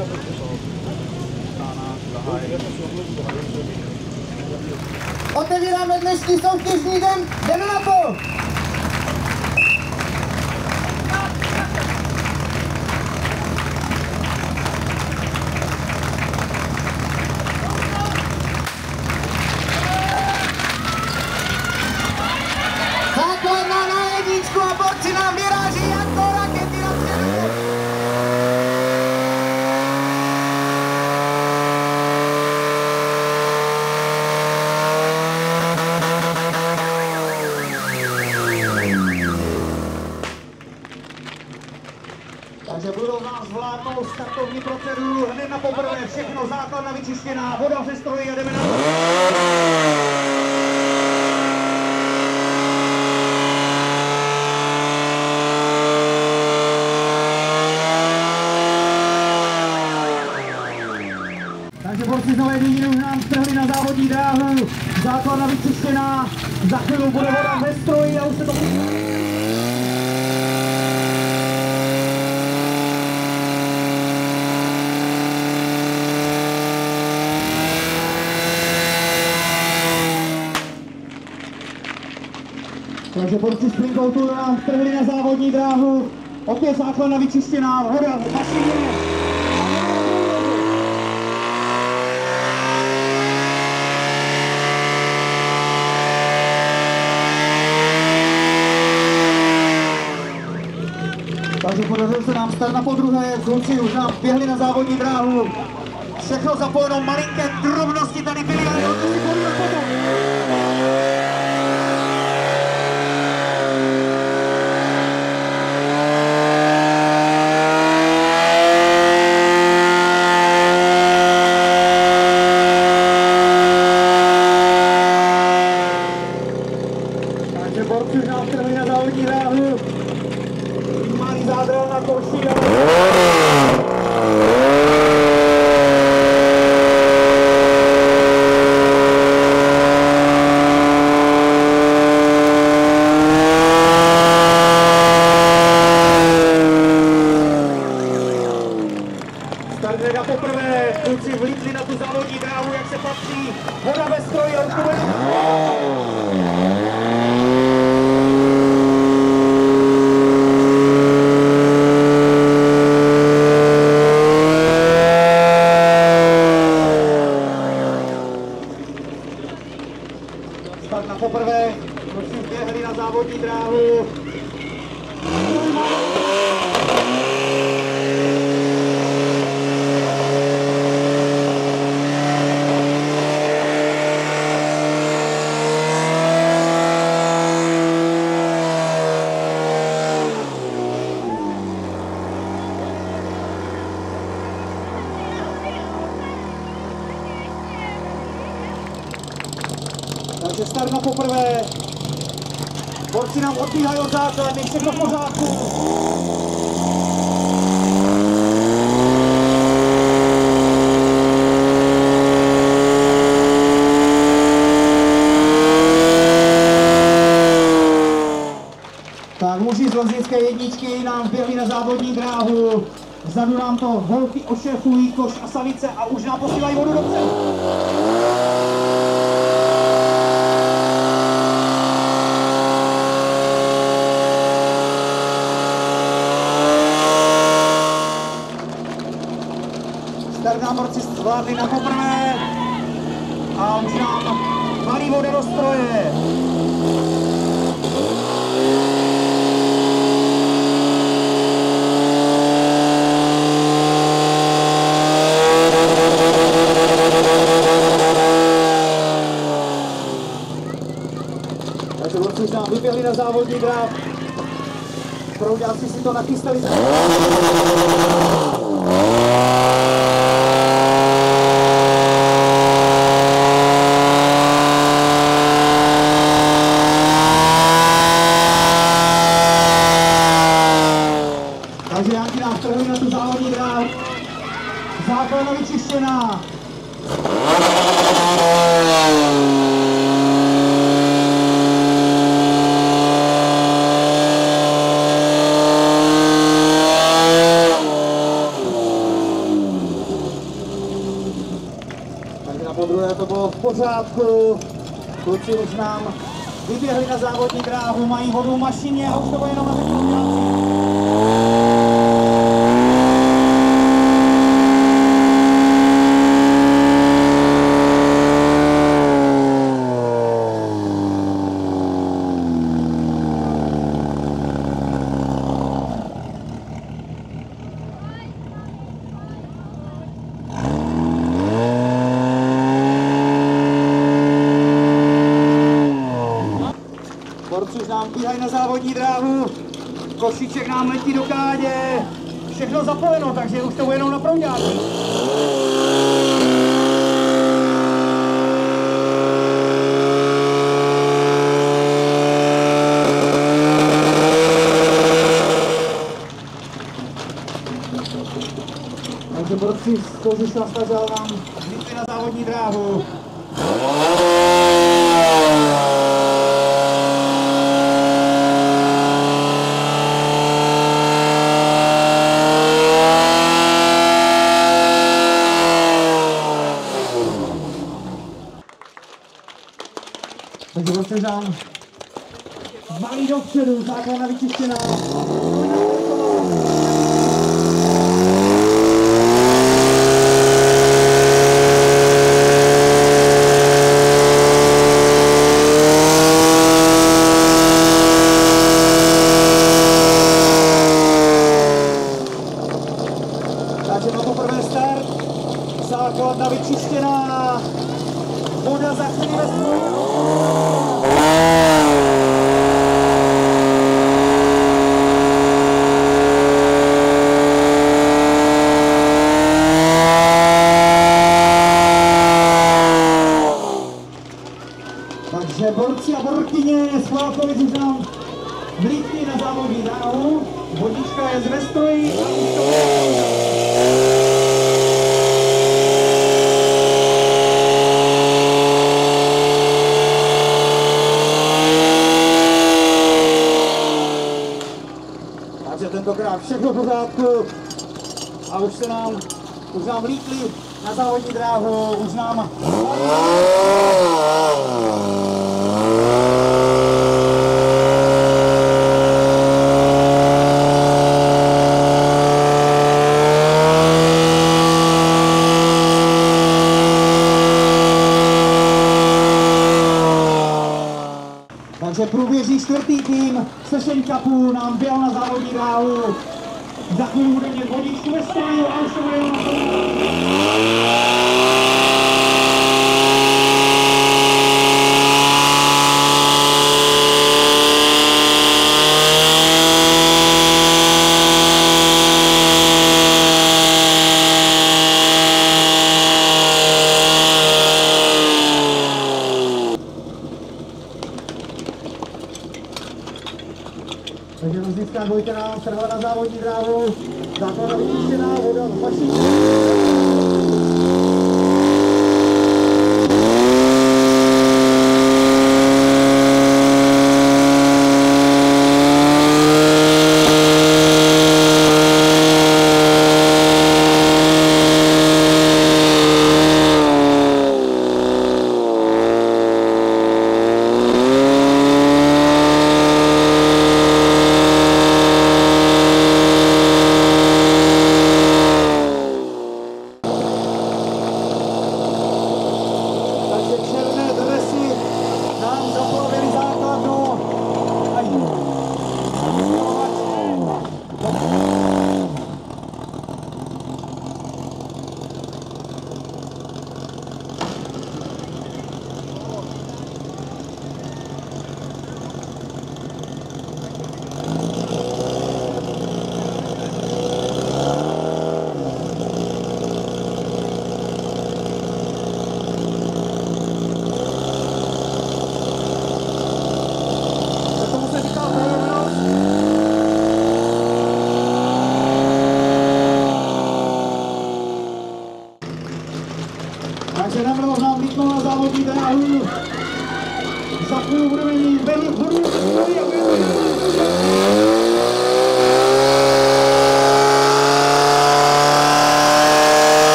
Otevíráme dnešní soutěžní den, jdeme na to! Základná na jedničku a borci nám vyráží jako rakety na střelu. Takže budou nás zvládnout startovní proceduru hned na poprvé, všechno základna vyčištěná, voda ve stroji a jdeme na to. Takže borci z Nové Dědiny už nám strhli na závodní dráhu, základna vyčištěná, za chvíli bude voda ve stroji a už se to... Takže borci z Springoutu nám strhli na závodní dráhu, opět základna vyčištěná, voda v mašině. Takže podařilo se nám start na podruhé, kluci už nám běhli na závodní dráhu. Všechno zapojeno, malinké drobnosti tady byly, ale hodně si bolí na potom. Takže borci už nám strhli na závodní dráhu. Malý zádral na koši. Start hned na poprvé, kluci vlítli na tu závodní dráhu, jak se patří. Voda ve stroji a už to bude... Start na poprvé, kluci běhli na závodní dráhu. Takže start na poprvé. Borci nám odbíhají od základny, všechno v pořádku. Tak muži z Loznické jedničky nám běhli na závodní dráhu. Vzadu nám to holky ošefují, Koš a Savice a už nám posílají vodu dopředu. Start nám borci zvládli na poprvé a už nám valí voda do stroje. Takže borci už nám vyběhli na závodní dráh. Prouďáci si to nachystali. Takže Janky nám strhují na tu závodní dráhu. Základna vyčištěná. Po druhé to bylo v pořádku. Kluci už nám vyběhli na závodní dráhu, mají vodu v mašině a už to bylo jenom na technologii. Borci už nám bíhají na závodní dráhu, košíček nám letí do kádě, všechno zapojeno, takže už to bude jenom na prouďáku. Takže borci z Kožiša stažel nám vlítli na závodní dráhu. Takže vlastně nám malý dopředu, základna vyčištěná. Takže na poprvé start, základna vyčištěná, voda za chvíli ve stroji. Takže borci a borkyně z Chválkovic už nám vlítli na závodní dráhu, vodička je ve stroji a už to takže tentokrát všechno v pořádku a už nám vlítli na závodní dráhu, už nám takže průběží čtvrtý tým Session Cupu nám běl na závodní dráhu. Za chvíli bude mít vodičku ve stroji a už to bude jenom na takže rozdíská dvojka nám strhla na závodní dráhu, základna vyčištěná, voda v mašině. Takže navrhl nám vlítnout na závodní dráhu. Za chvíli budeme mít vodu.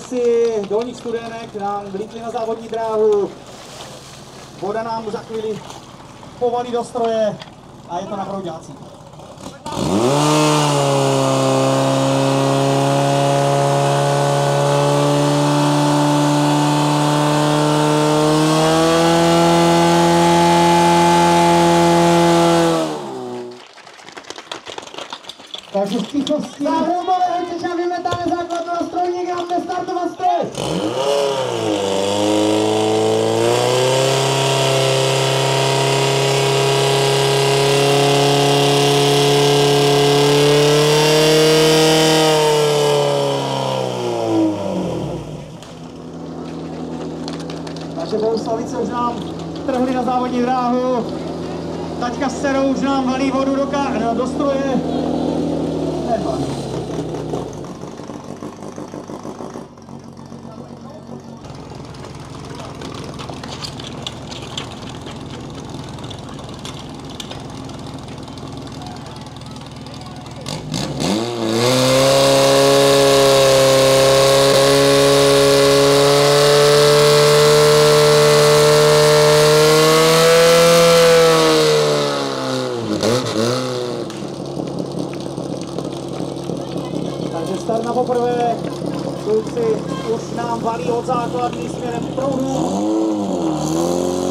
Jezdci Dolních Studenek nám vlítli na závodní dráhu. Voda nám za chvíli povalí do stroje a je to na prouďácích. Takže z tichosti. Záhrobové Hrtěša vymetáme základnu a strojník nám nestartovat stroj. Takže Bouslavice už nám trhli na závodní dráhu. Taťka s dcerou už nám valí vodu do stroje. Takže start na poprvé, kluci už nám valí od základny směrem k proudu.